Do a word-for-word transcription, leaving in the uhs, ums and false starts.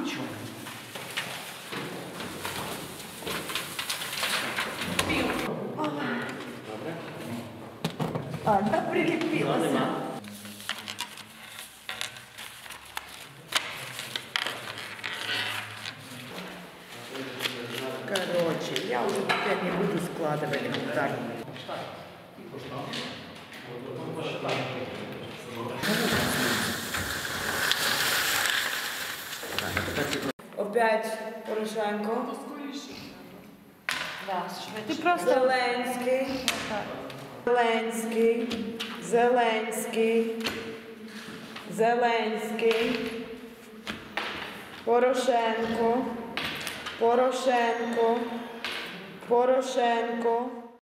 нічого. Добре. А, та прикипілася. Короче, я уже опять не буду складывать контакт. Опять Порошенко. Ти просто Зеленський. Зеленський. Зеленський. Зеленський. Порошенко. Порошенко. Порошенко.